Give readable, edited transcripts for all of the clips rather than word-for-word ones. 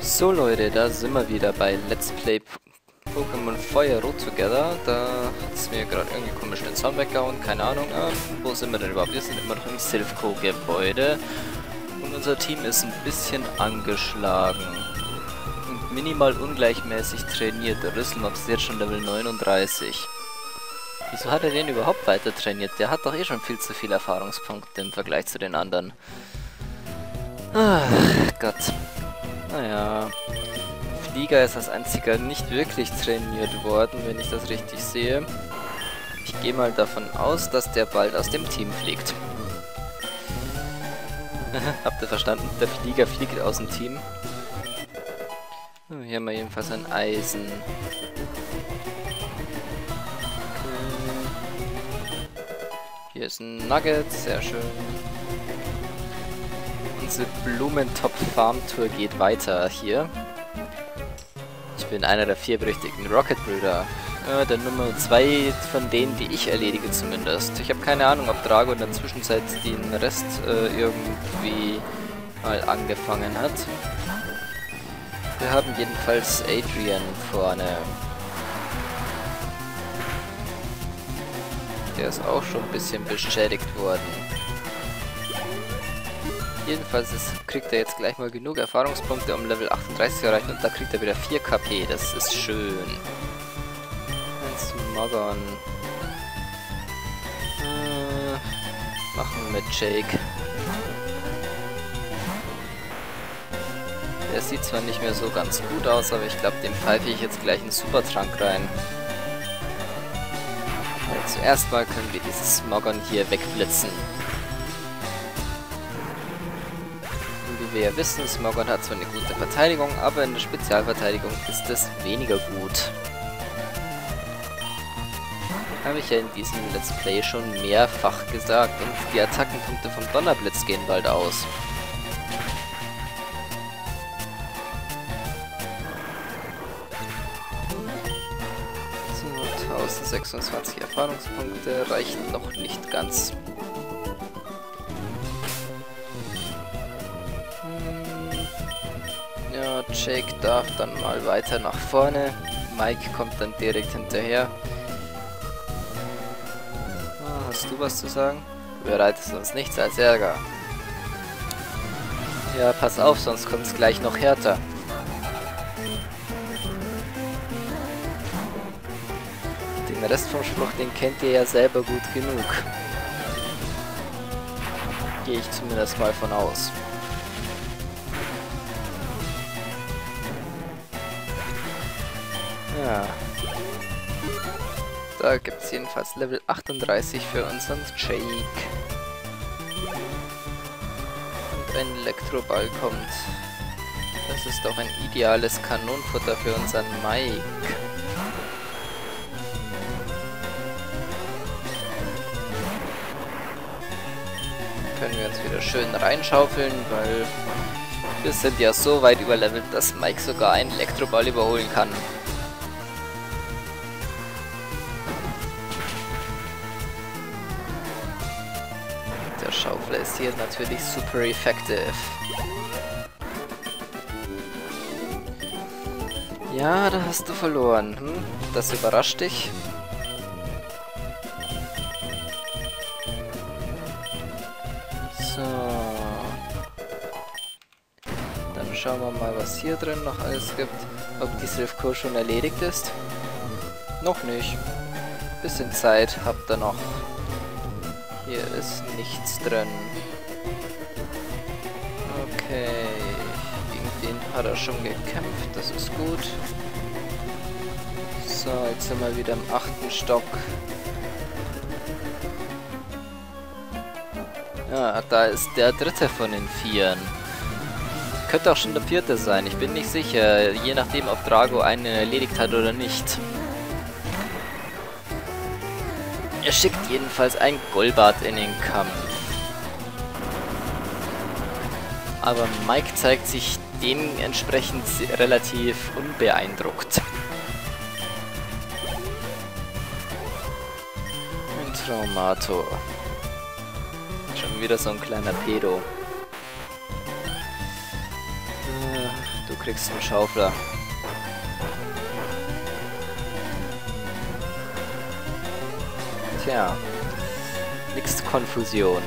So Leute, da sind wir wieder bei Let's Play Pokémon Fire Road Together. Da hat es mir gerade irgendwie komisch den Sound weggehauen, keine Ahnung. Wo sind wir denn überhaupt? Wir sind immer noch im Silph-Co-Gebäude. Und unser Team ist ein bisschen angeschlagen. Und minimal ungleichmäßig trainiert. Der Rüsselmops ist jetzt schon Level 39. Wieso hat er den überhaupt weiter trainiert? Der hat doch eh schon viel zu viele Erfahrungspunkte im Vergleich zu den anderen. Ach Gott. Naja, Flieger ist als einziger nicht wirklich trainiert worden, wenn ich das richtig sehe. Ich gehe mal davon aus, dass der bald aus dem Team fliegt. Habt ihr verstanden? Der Flieger fliegt aus dem Team. Hier haben wir jedenfalls ein Eisen. Hier ist ein Nugget, sehr schön. Unsere Blumentop-Farm-Tour geht weiter hier. Ich bin einer der 4 berüchtigten Rocket-Brüder. Der Nummer 2 von denen, die ich erledige zumindest. Ich habe keine Ahnung, ob Drago in der Zwischenzeit den Rest irgendwie mal angefangen hat. Wir haben jedenfalls Adrian vorne. Der ist auch schon ein bisschen beschädigt worden. Jedenfalls kriegt er jetzt gleich mal genug Erfahrungspunkte, um Level 38 zu erreichen, und da kriegt er wieder 4 KP, das ist schön. Ein Smogon. Machen wir mit Jake. Der sieht zwar nicht mehr so ganz gut aus, aber ich glaube, dem pfeife ich jetzt gleich einen Supertrank rein. Zuerst mal können wir dieses Smogon hier wegblitzen. Wie wir ja wissen, Smogon hat zwar eine gute Verteidigung, aber in der Spezialverteidigung ist es weniger gut. Habe ich ja in diesem Let's Play schon mehrfach gesagt, und die Attackenpunkte vom Donnerblitz gehen bald aus. So, 1026 Erfahrungspunkte reichen noch nicht ganz. Ja, Jake darf dann mal weiter nach vorne. Mike kommt dann direkt hinterher. Hast du was zu sagen? Du bereitest uns nichts als Ärger. Ja, pass auf, sonst kommt es gleich noch härter. Den Rest vom Spruch, den kennt ihr ja selber gut genug. Gehe ich zumindest mal von aus. Ja. Da gibt es jedenfalls Level 38 für unseren Jake. Und ein Elektroball kommt. Das ist doch ein ideales Kanonenfutter für unseren Mike. Können wir uns wieder schön reinschaufeln, weil wir sind ja so weit überlevelt, dass Mike sogar einen Elektroball überholen kann. Der Schaufler ist hier natürlich super effective. Ja, da hast du verloren. Das überrascht dich. So. Dann schauen wir mal, was hier drin noch alles gibt. Ob die Silph-Co schon erledigt ist. Noch nicht. Bisschen Zeit habt ihr noch. Hier ist nichts drin. Okay. Gegen den hat er schon gekämpft. Das ist gut. So, jetzt sind wir wieder im 8. Stock. Ja, da ist der 3. von den 4. Könnte auch schon der 4. sein. Ich bin nicht sicher. Je nachdem, ob Drago einen erledigt hat oder nicht. Er schickt jedenfalls ein Golbat in den Kampf. Aber Mike zeigt sich dementsprechend relativ unbeeindruckt. Ein Traumator. Schon wieder so ein kleiner Pedo. Du kriegst einen Schaufler. Tja. Nix Konfusion.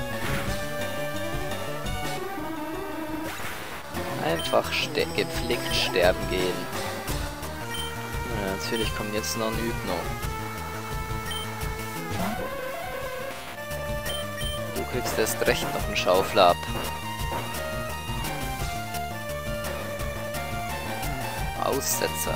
Einfach gepflegt sterben gehen. Ja, natürlich kommt jetzt noch ein Hypno. Du kriegst erst recht noch einen Schaufler ab. Aussetzer.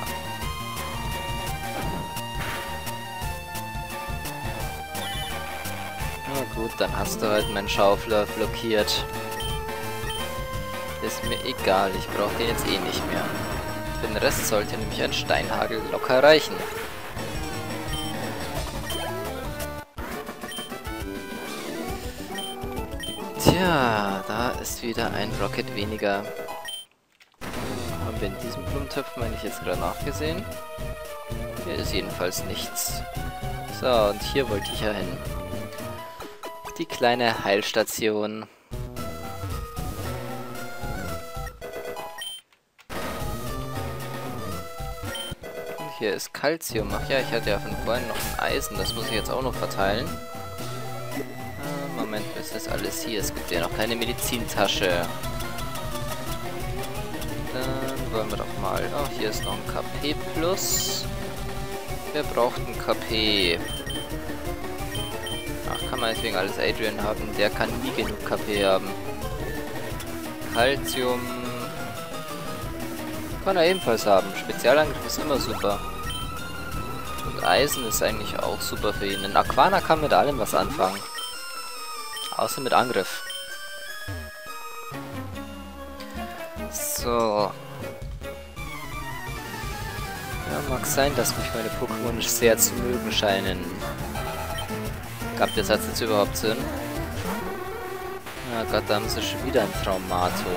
Na gut, dann hast du halt meinen Schaufler blockiert. Ist mir egal, ich brauche den jetzt eh nicht mehr. Für den Rest sollte nämlich ein Steinhagel locker reichen. Tja, da ist wieder ein Rocket weniger. Haben wir in diesem Blumentöpf, meine ich, jetzt gerade nachgesehen? Hier ist jedenfalls nichts. So, und hier wollte ich ja hin. Die kleine Heilstation. Und hier ist Calcium. Ach ja, ich hatte ja von vorhin noch ein Eisen. Das muss ich jetzt auch noch verteilen. Moment, ist das alles hier? Es gibt ja noch keine Medizintasche. Dann wollen wir doch mal... Oh, hier ist noch ein KP plus. Wer braucht ein KP? Ach, kann man deswegen alles Adrian haben. Der kann nie genug KP haben. Calcium... kann er ebenfalls haben. Spezialangriff ist immer super. Und Eisen ist eigentlich auch super für ihn. Ein Aquana kann mit allem was anfangen. Außer mit Angriff. So. Ja, mag sein, dass mich meine Pokémon sehr zu mögen scheinen. Gab der Satz jetzt überhaupt Sinn? Ja Gott, da haben sie schon wieder ein Traumato.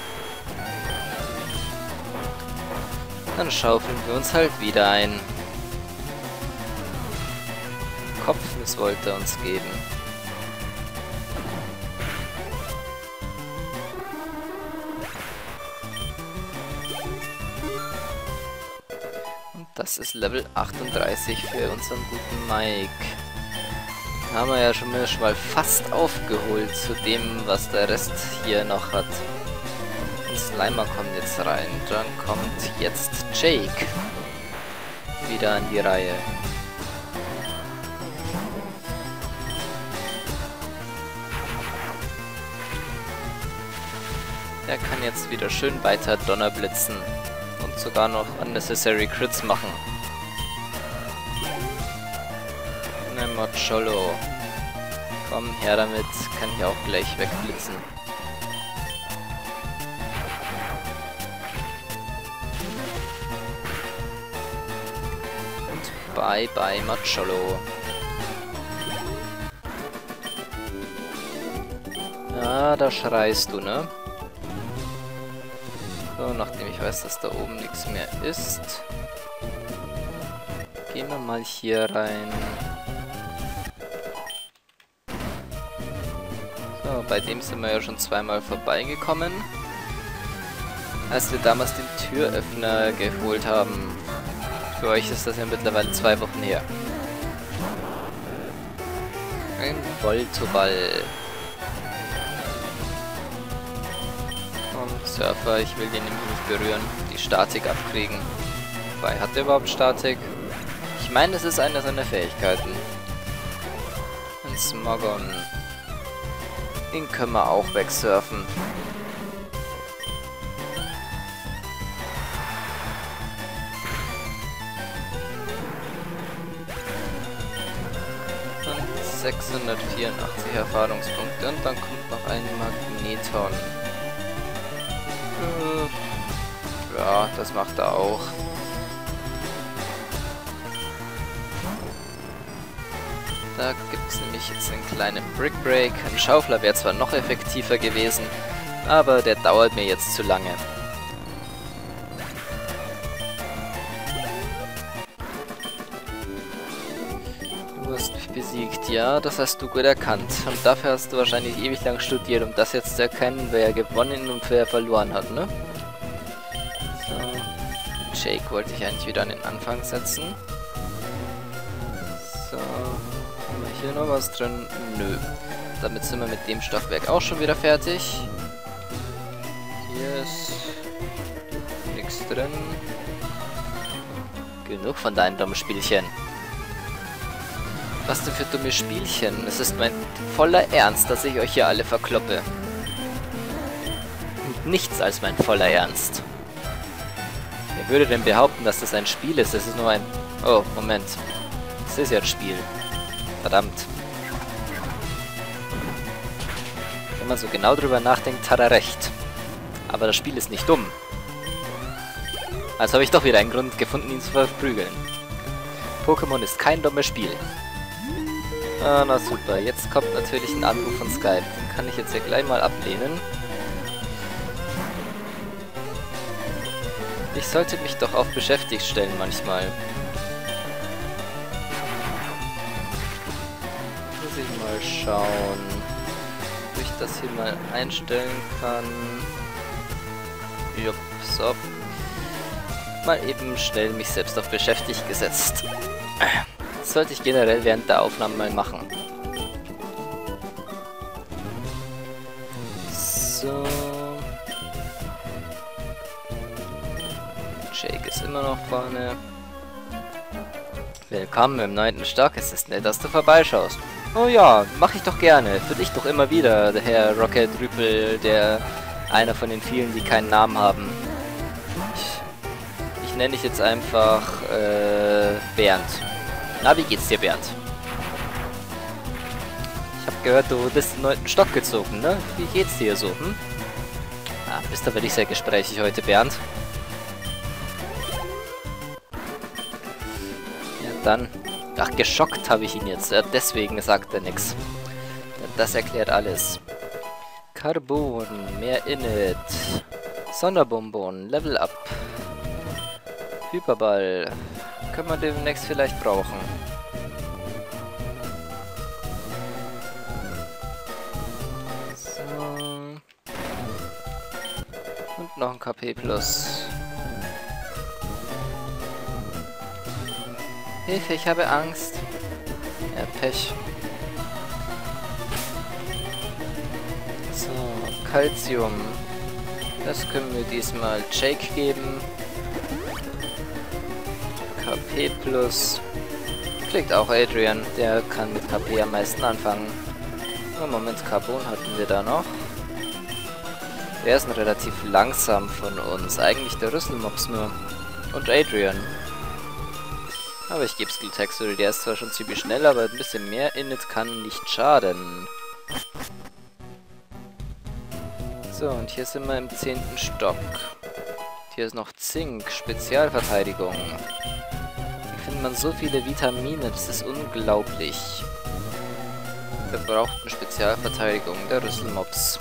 Dann schaufeln wir uns halt wieder ein. Kopfnuss wollte er uns geben. Das ist Level 38 für unseren guten Mike. Da haben wir ja schon mal fast aufgeholt zu dem, was der Rest hier noch hat. Und Slimer kommt jetzt rein. Dann kommt jetzt Jake wieder an die Reihe. Der kann jetzt wieder schön weiter Donnerblitzen. Und sogar noch Unnecessary Crits machen. Ne, Mocholo. Komm her damit, kann ich auch gleich wegblitzen. Und bye bye Mocholo. Ja, da schreist du, ne? So, nachdem ich weiß, dass da oben nichts mehr ist, gehen wir mal hier rein. So, bei dem sind wir ja schon zweimal vorbeigekommen, als wir damals den Türöffner geholt haben. Für euch ist das ja mittlerweile 2 Wochen her. Ein Voltoball. Surfer, ich will den nämlich nicht berühren, die Statik abkriegen. Wobei, hat der überhaupt Statik? Ich meine, das ist eine seiner Fähigkeiten. Ein Smogon. Den können wir auch wegsurfen. Und 684 Erfahrungspunkte und dann kommt noch ein Magneton. Ja, das macht er auch. Da gibt es nämlich jetzt einen kleinen Brick Break. Ein Schaufler wäre zwar noch effektiver gewesen, aber der dauert mir jetzt zu lange. Du hast mich besiegt, ja, das hast du gut erkannt. Und dafür hast du wahrscheinlich ewig lang studiert, um das jetzt zu erkennen, wer gewonnen und wer verloren hat, ne? Jake wollte ich eigentlich wieder an den Anfang setzen. So, haben wir hier noch was drin? Nö. Damit sind wir mit dem Stockwerk auch schon wieder fertig. Hier ist nichts drin. Genug von deinen dummen Spielchen. Was denn für dumme Spielchen? Es ist mein voller Ernst, dass ich euch hier alle verkloppe. Und nichts als mein voller Ernst. Wer würde denn behaupten, dass das ein Spiel ist? Das ist nur ein... Oh, Moment. Das ist ja ein Spiel. Verdammt. Wenn man so genau drüber nachdenkt, hat er recht. Aber das Spiel ist nicht dumm. Also habe ich doch wieder einen Grund gefunden, ihn zu verprügeln. Pokémon ist kein dummes Spiel. Ah, na super. Jetzt kommt natürlich ein Anruf von Skype. Den kann ich jetzt ja gleich mal ablehnen. Ich sollte mich doch auf beschäftigt stellen manchmal. Muss ich mal schauen, ob ich das hier mal einstellen kann. Jupp, so. Mal eben schnell mich selbst auf beschäftigt gesetzt. Das sollte ich generell während der Aufnahme mal machen. So. Jake ist immer noch vorne. Willkommen im 9. Stock. Es ist nett, dass du vorbeischaust. Oh ja, mache ich doch gerne. Für dich doch immer wieder, der Herr Rocket Rüpel, der einer von den vielen, die keinen Namen haben. Ich nenne dich jetzt einfach Bernd. Na, wie geht's dir, Bernd? Ich habe gehört, du bist im 9. Stock gezogen, ne? Wie geht's dir so, hm? Ah, bist aber nicht sehr gesprächig heute, Bernd. Ja, dann... Ach, geschockt habe ich ihn jetzt. Deswegen sagt er nix. Das erklärt alles. Carbon, mehr Init. Sonderbonbon, Level Up. Hyperball. Können wir demnächst vielleicht brauchen. So. Und noch ein KP plus. Hilfe, ich habe Angst. Ja, Pech. So, Calcium. Das können wir diesmal Jake geben. KP plus. Kriegt auch Adrian. Der kann mit KP am meisten anfangen. Oh, Moment, Carbon hatten wir da noch. Der ist relativ langsam von uns. Eigentlich der Rüsselmops nur. Und Adrian. Aber ich gebe Skill Texture, der ist zwar schon ziemlich schnell, aber ein bisschen mehr Init kann nicht schaden. So, und hier sind wir im 10. Stock. Hier ist noch Zink, Spezialverteidigung. Hier findet man so viele Vitamine, das ist unglaublich. Wir brauchen eine Spezialverteidigung, der Rüsselmops.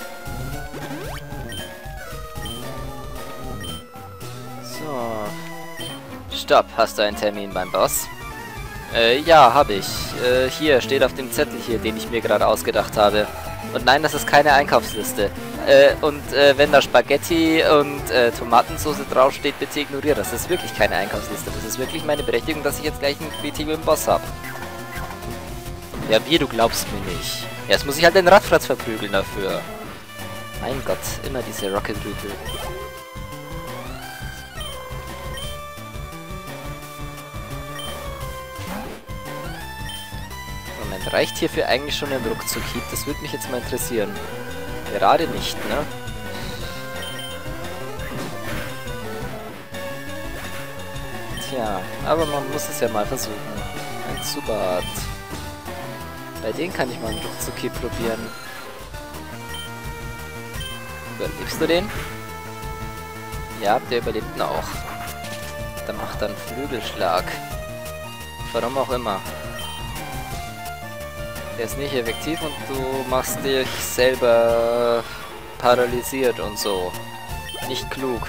So. Stopp, hast du einen Termin beim Boss? Ja, habe ich. Hier, steht auf dem Zettel hier, den ich mir gerade ausgedacht habe. Und nein, das ist keine Einkaufsliste. Wenn da Spaghetti und Tomatensauce draufsteht, bitte ignoriere das. Das ist wirklich keine Einkaufsliste. Das ist wirklich meine Berechtigung, dass ich jetzt gleich einen Meeting mit dem Boss habe. Ja, wie, du glaubst mir nicht. Jetzt muss ich halt den Radfratz verprügeln dafür. Mein Gott, immer diese Rocket-Rüpel. Moment, reicht hierfür eigentlich schon ein Ruckzuck-Hieb? Das würde mich jetzt mal interessieren. Gerade nicht, ne? Tja, aber man muss es ja mal versuchen. Ein Zubat. Bei denen kann ich mal einen Ruckzuck-Hieb probieren. Überlebst du den? Ja, der überlebt ihn auch. Der macht dann Flügelschlag. Warum auch immer. Der ist nicht effektiv und du machst dich selber paralysiert und so. Nicht klug.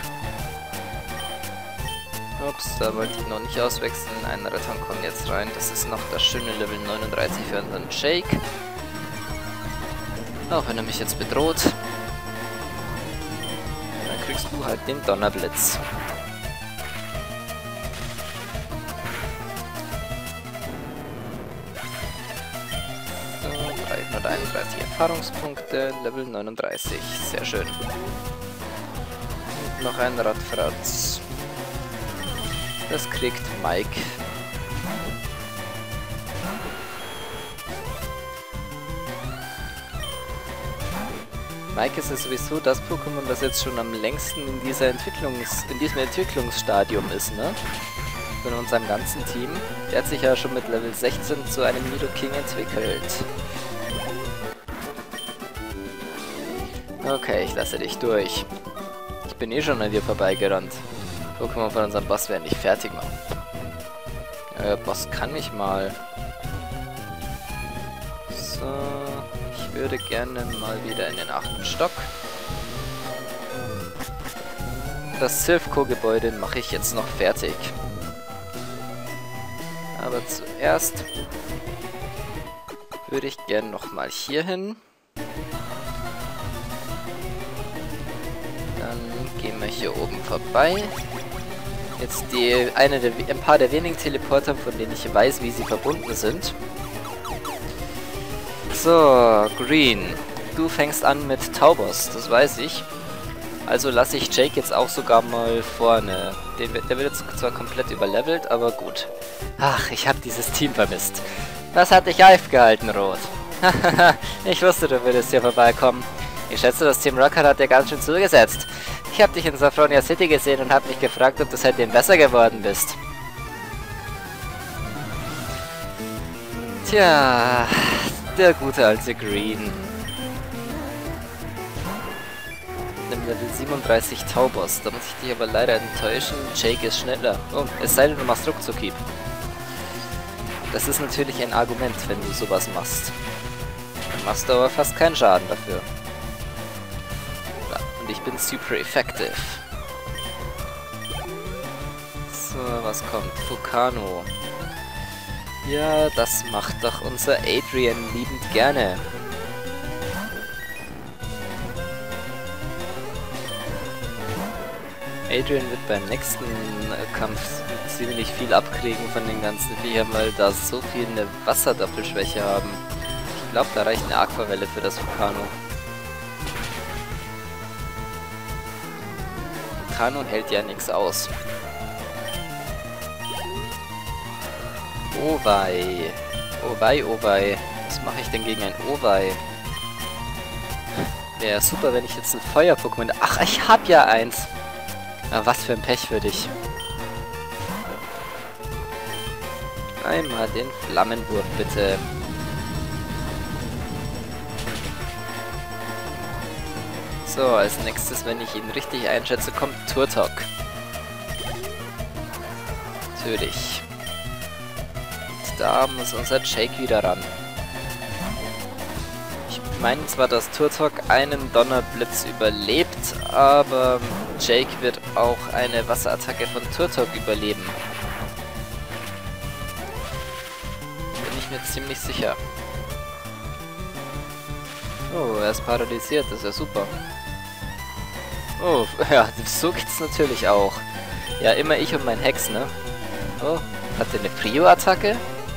Ups, da wollte ich noch nicht auswechseln. Ein Rettern kommt jetzt rein. Das ist noch das schöne Level 39 für unseren Jake. Auch wenn er mich jetzt bedroht. Dann kriegst du halt den Donnerblitz. 331 Erfahrungspunkte, Level 39. Sehr schön. Und noch ein Radfratz. Das kriegt Mike. Mike ist ja sowieso das Pokémon, das jetzt schon am längsten in diesem Entwicklungsstadium ist, ne? Von unserem ganzen Team. Der hat sich ja schon mit Level 16 zu einem Nidoking entwickelt. Okay, ich lasse dich durch. Ich bin eh schon an dir vorbeigerannt. Pokémon von unserem Boss werden dich fertig machen. Boss kann mich mal. So, ich würde gerne mal wieder in den 8. Stock. Das Silphco-Gebäude mache ich jetzt noch fertig. Aber zuerst würde ich gerne nochmal hier hin. Dann gehen wir hier oben vorbei. Jetzt ein paar der wenigen Teleporter, von denen ich weiß, wie sie verbunden sind. So, Green. Du fängst an mit Taubos, das weiß ich. Also lasse ich Jake jetzt auch sogar mal vorne. Der wird jetzt zwar komplett überlevelt, aber gut. Ach, ich habe dieses Team vermisst. Das hat dich aufgehalten, Rot. Ich wusste, du würdest hier vorbeikommen. Ich schätze, das Team Rocket hat dir ganz schön zugesetzt. Ich habe dich in Saffronia City gesehen und habe mich gefragt, ob du seitdem besser geworden bist. Tja, der gute alte Green. Level 37 Taubos. Da muss ich dich aber leider enttäuschen. Jake ist schneller. Oh, es sei denn, du machst Ruckzuckhieb. Das ist natürlich ein Argument, wenn du sowas machst. Dann machst du aber fast keinen Schaden dafür. Ja, und ich bin super effective. So, was kommt? Fukano. Ja, das macht doch unser Adrian liebend gerne. Adrian wird beim nächsten Kampf ziemlich viel abkriegen von den ganzen Viechern, weil da so viel eine Wasserdoppelschwäche haben. Ich glaube, da reicht eine Aquavelle für das Fukano. Fukano hält ja nichts aus. Owei. Owei, Owei. Was mache ich denn gegen ein Owei? Wäre super, wenn ich jetzt ein Feuer-Pokémon... Ach, ich hab ja eins! Na, was für ein Pech für dich. Einmal den Flammenwurf, bitte. So, als nächstes, wenn ich ihn richtig einschätze, kommt Turtok. Natürlich. Und da muss unser Jake wieder ran. Ich meine zwar, dass Turtok einen Donnerblitz überlebt, aber Jake wird auch eine Wasserattacke von Turtok überleben. Bin ich mir ziemlich sicher. Oh, er ist paralysiert, das ist ja super. Oh, ja, so geht's natürlich auch. Ja, immer ich und mein Hex, ne? Oh, hat er eine Prio-Attacke?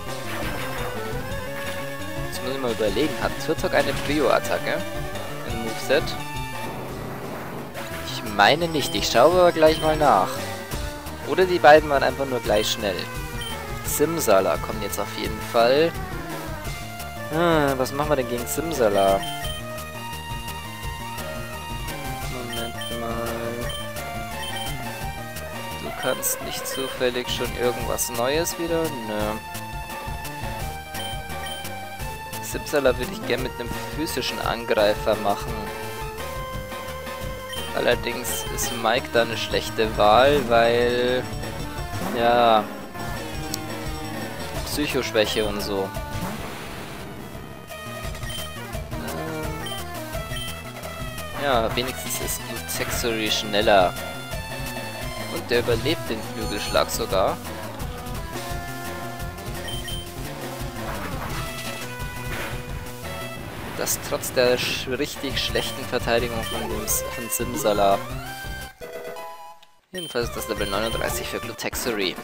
Jetzt muss ich mal überlegen, hat Turtok eine Prio-Attacke im Moveset? Ich meine nicht, ich schaue aber gleich mal nach. Oder die beiden waren einfach nur gleich schnell. Simsala kommt jetzt auf jeden Fall. Was machen wir denn gegen Simsala? Moment mal. Du kannst nicht zufällig schon irgendwas Neues wieder? Nö. Simsala würde ich gerne mit einem physischen Angreifer machen. Allerdings ist Mike da eine schlechte Wahl, weil... ja... Psychoschwäche und so. Ja, wenigstens ist Glutexory schneller. Und der überlebt den Flügelschlag sogar. Das trotz der richtig schlechten Verteidigung von Simsala. Jedenfalls ist das Level 39 für Glutexory.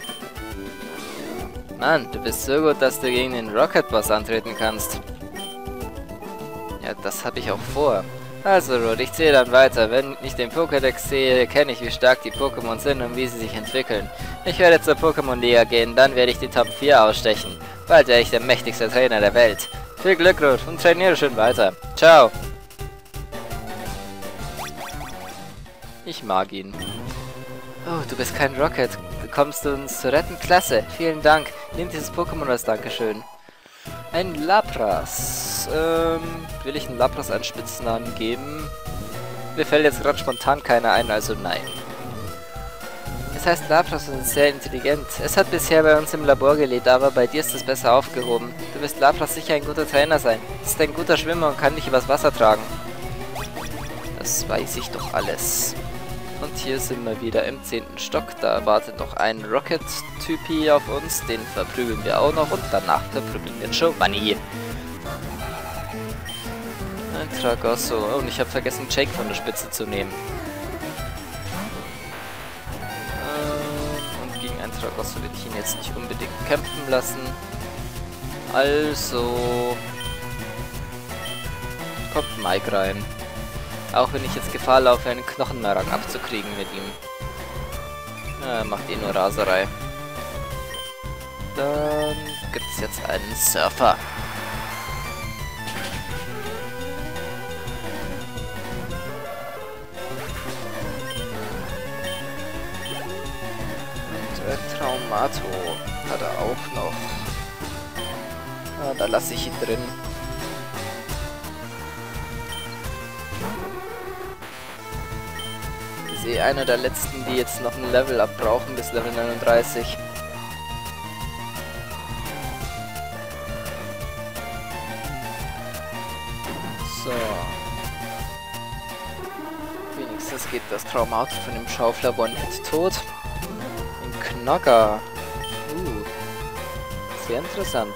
Mann, du bist so gut, dass du gegen den Rocket Boss antreten kannst. Ja, das habe ich auch vor. Also Rot, ich zähle dann weiter. Wenn ich den Pokédex sehe, kenne ich, wie stark die Pokémon sind und wie sie sich entwickeln. Ich werde zur Pokémon-Liga gehen, dann werde ich die Top 4 ausstechen. Bald werde ich der mächtigste Trainer der Welt. Viel Glück, Rot, und trainiere schön weiter. Ciao. Ich mag ihn. Oh, du bist kein Rocket. Kommst du uns zu retten? Klasse. Vielen Dank. Nimm dieses Pokémon als Dankeschön. Ein Lapras. Will ich einen Lapras einen Spitznamen geben? Mir fällt jetzt gerade spontan keiner ein, also nein. Es heißt Lapras und ist sehr intelligent. Es hat bisher bei uns im Labor gelebt, aber bei dir ist es besser aufgehoben. Du wirst Lapras sicher ein guter Trainer sein. Es ist ein guter Schwimmer und kann dich übers Wasser tragen. Das weiß ich doch alles. Und hier sind wir wieder im 10. Stock. Da wartet noch ein Rocket-Typi auf uns. Den verprügeln wir auch noch. Und danach verprügeln wir Giovanni. Ein Tragosso. Oh, und ich habe vergessen, Jake von der Spitze zu nehmen. Und gegen einen Tragosso will ich ihn jetzt nicht unbedingt kämpfen lassen. Also kommt Mike rein. Auch wenn ich jetzt Gefahr laufe, einen Knochenmarang abzukriegen mit ihm. Ja, macht eh nur Raserei. Dann gibt's jetzt einen Surfer. Und ein Traumato hat er auch noch. Ah, da lasse ich ihn drin. Einer der letzten, die jetzt noch ein Level-Up brauchen bis Level 39. So. Wenigstens geht das Traumauto von dem Schaufler One-Hit tot. Ein Knocker. Sehr interessant.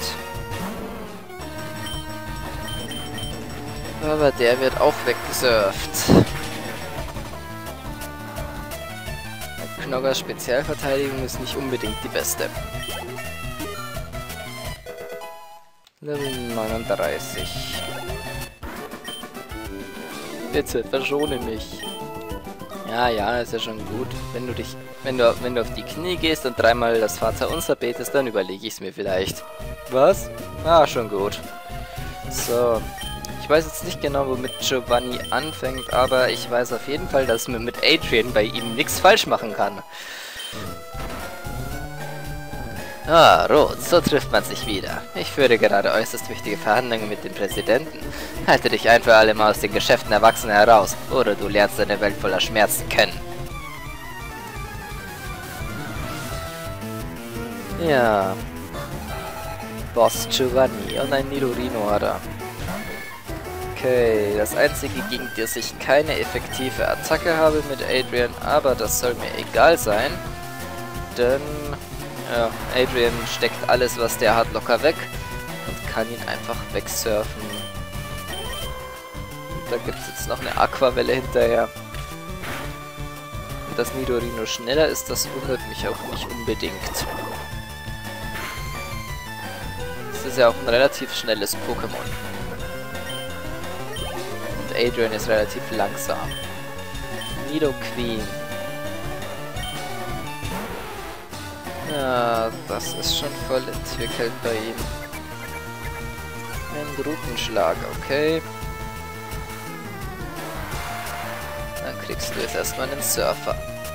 Aber der wird auch weggesurft. Knoggers Spezialverteidigung ist nicht unbedingt die beste. Level 39. Bitte, verschone mich. Ja, ist ja schon gut. Wenn du auf die Knie gehst und dreimal das Vaterunser betest, dann überlege ich es mir vielleicht. Was? Ah, schon gut. So. Ich weiß jetzt nicht genau, womit Giovanni anfängt, aber ich weiß auf jeden Fall, dass man mit Adrian bei ihm nichts falsch machen kann. Ah, Rot, so trifft man sich wieder. Ich führe gerade äußerst wichtige Verhandlungen mit dem Präsidenten. Halte dich ein für alle Mal aus den Geschäften Erwachsener heraus, oder du lernst eine Welt voller Schmerzen kennen. Ja. Boss Giovanni und ein Nidorino hat er. Okay, das einzige, gegen das ich keine effektive Attacke habe mit Adrian, aber das soll mir egal sein, denn ja, Adrian steckt alles, was der hat, locker weg und kann ihn einfach wegsurfen. Und da gibt es jetzt noch eine Aquavelle hinterher. Und dass Nidorino schneller ist, das wundert mich auch nicht unbedingt. Es ist ja auch ein relativ schnelles Pokémon. Adrian ist relativ langsam. Nidoqueen. Ja, das ist schon voll entwickelt bei ihm. Ein Drutenschlag, okay. Dann kriegst du jetzt erstmal einen Surfer.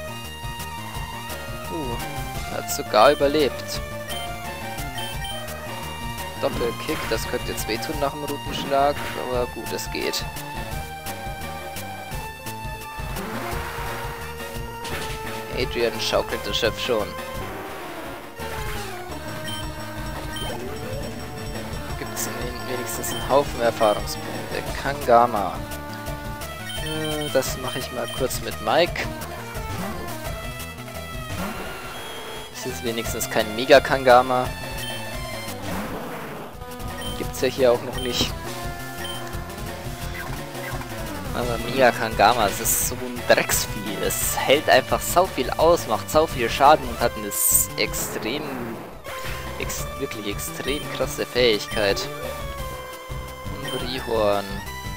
Hat sogar überlebt. Doppelkick, das könnte jetzt wehtun nach dem Rutenschlag, aber gut, es geht. Adrian schaukelt das Schiff schon. Gibt es wenigstens einen Haufen Erfahrungspunkte. Kangama. Das mache ich mal kurz mit Mike. Es ist wenigstens kein Mega-Kangama. Gibt's ja hier auch noch nicht. Aber Mega Kangama, es ist so ein Drecksvieh. Es hält einfach sau viel aus, macht sau viel Schaden und hat eine wirklich extrem krasse Fähigkeit. Und Rihorn.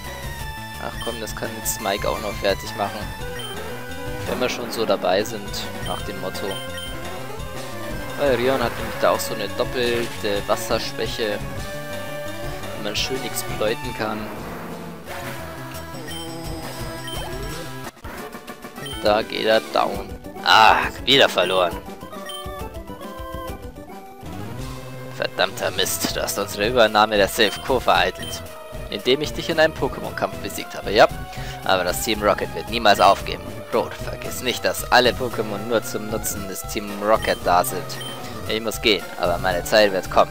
Ach komm, das kann jetzt Mike auch noch fertig machen. Wenn wir schon so dabei sind, nach dem Motto. Weil Rion hat nämlich da auch so eine doppelte Wasserschwäche, die man schön exploiten kann. Da geht er down. Ah, wieder verloren. Verdammter Mist, du hast unsere Übernahme der Silph Co. vereitelt. Indem ich dich in einem Pokémon-Kampf besiegt habe, ja. Aber das Team Rocket wird niemals aufgeben. Rot, vergiss nicht, dass alle Pokémon nur zum Nutzen des Team Rocket da sind. Ich muss gehen, aber meine Zeit wird kommen.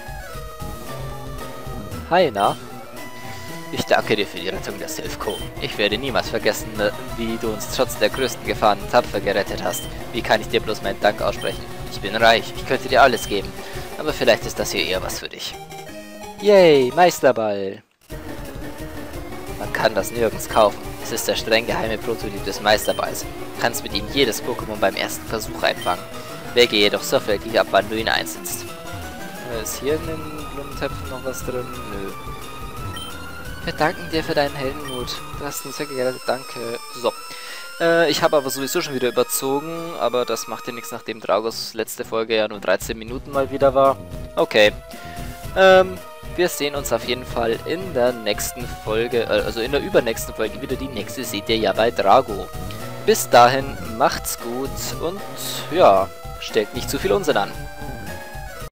Hi, na? Ich danke dir für die Rettung der Silph Co. Ich werde niemals vergessen, wie du uns trotz der größten Gefahren tapfer gerettet hast. Wie kann ich dir bloß meinen Dank aussprechen? Ich bin reich, ich könnte dir alles geben. Aber vielleicht ist das hier eher was für dich. Yay, Meisterball! Man kann das nirgends kaufen. Es ist der streng geheime Prototyp des Meisterballs. Du kannst mit ihm jedes Pokémon beim ersten Versuch einfangen. Wäge jedoch sorgfältig ab, wann du ihn einsetzt. Ist hier in den Blumentöpfen noch was drin? Nö. Wir danken dir für deinen Heldenmut. Du hast uns sehr gerettet, danke. So. Ich habe aber sowieso schon wieder überzogen, aber das macht ja nichts, nachdem Dragos letzte Folge ja nur 13 Minuten mal wieder war. Okay. Wir sehen uns auf jeden Fall in der nächsten Folge, also in der übernächsten Folge wieder. Die nächste seht ihr ja bei Drago. Bis dahin, macht's gut und ja, stellt nicht zu viel Unsinn an.